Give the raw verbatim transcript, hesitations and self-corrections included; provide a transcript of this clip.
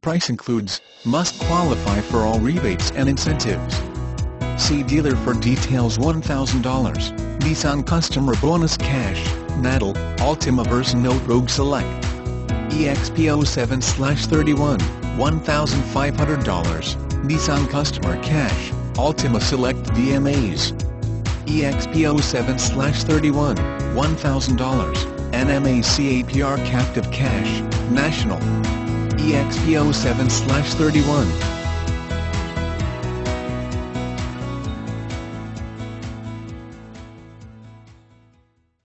price includes, must qualify for all rebates and incentives. See dealer for details. one thousand dollars, Nissan Customer Bonus Cash, Natl, Altima-VersaNote-RogueSelect. E X P zero seven thirty-one, one thousand five hundred dollars, Nissan Customer Cash, Altima Select D M As. E X P zero seven thirty-one, one thousand dollars, N M A C A P R Captive Cash, National. E X P zero seven thirty-one,